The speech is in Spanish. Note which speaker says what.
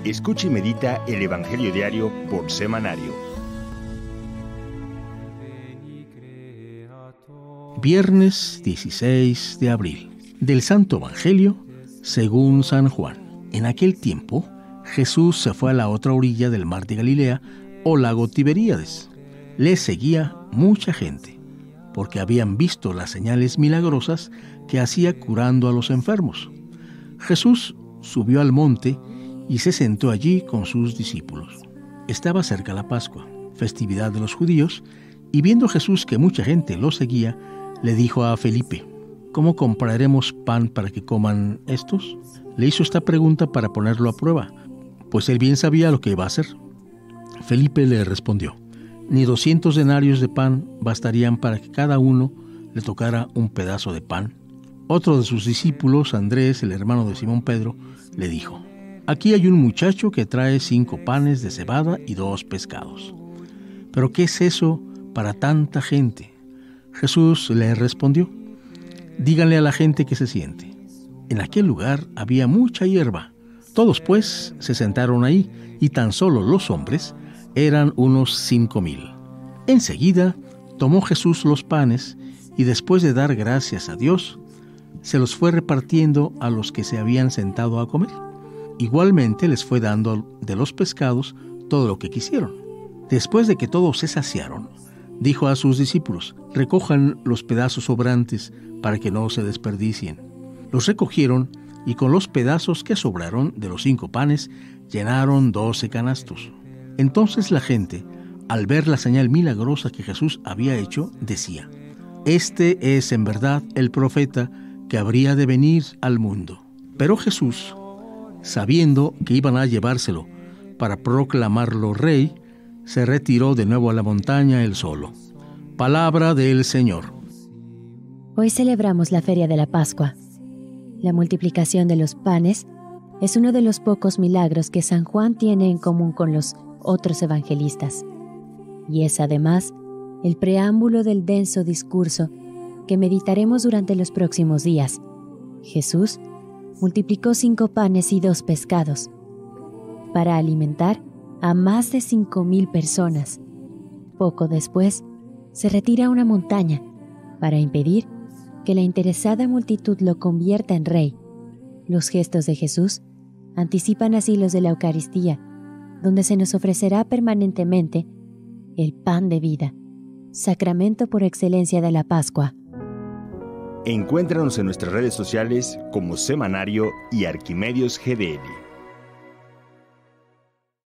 Speaker 1: Escucha y medita el Evangelio diario por semanario.
Speaker 2: Viernes 16 de abril. Del Santo Evangelio según San Juan. En aquel tiempo, Jesús se fue a la otra orilla del mar de Galilea, o lago Tiberíades. Le seguía mucha gente, porque habían visto las señales milagrosas que hacía curando a los enfermos. Jesús subió al monte y se sentó allí con sus discípulos. Estaba cerca la Pascua, festividad de los judíos, y viendo Jesús que mucha gente lo seguía, le dijo a Felipe: ¿cómo compraremos pan para que coman estos? Le hizo esta pregunta para ponerlo a prueba, pues él bien sabía lo que iba a hacer. Felipe le respondió: ni 200 denarios de pan bastarían para que cada uno le tocara un pedazo de pan. Otro de sus discípulos, Andrés, el hermano de Simón Pedro, le dijo: aquí hay un muchacho que trae 5 panes de cebada y 2 pescados. ¿Pero qué es eso para tanta gente? Jesús le respondió: díganle a la gente que se siente. En aquel lugar había mucha hierba. Todos pues se sentaron ahí, y tan solo los hombres eran unos 5,000. Enseguida tomó Jesús los panes, y después de dar gracias a Dios, se los fue repartiendo a los que se habían sentado a comer. Igualmente les fue dando de los pescados todo lo que quisieron. Después de que todos se saciaron, dijo a sus discípulos: recojan los pedazos sobrantes para que no se desperdicien. Los recogieron, y con los pedazos que sobraron de los 5 panes, llenaron 12 canastos. Entonces la gente, al ver la señal milagrosa que Jesús había hecho, decía: este es en verdad el profeta que habría de venir al mundo. Pero Jesús, sabiendo que iban a llevárselo para proclamarlo rey, se retiró de nuevo a la montaña él solo. Palabra del Señor.
Speaker 3: Hoy celebramos la Feria de la Pascua. La multiplicación de los panes es uno de los pocos milagros que San Juan tiene en común con los otros evangelistas. Y es además el preámbulo del denso discurso que meditaremos durante los próximos días. Jesús multiplicó 5 panes y 2 pescados para alimentar a más de 5,000 personas. Poco después, se retira a una montaña para impedir que la interesada multitud lo convierta en rey. Los gestos de Jesús anticipan así los de la Eucaristía, donde se nos ofrecerá permanentemente el pan de vida, sacramento por excelencia de la Pascua.
Speaker 1: Encuéntranos en nuestras redes sociales como Semanario y Arquimedios GDL.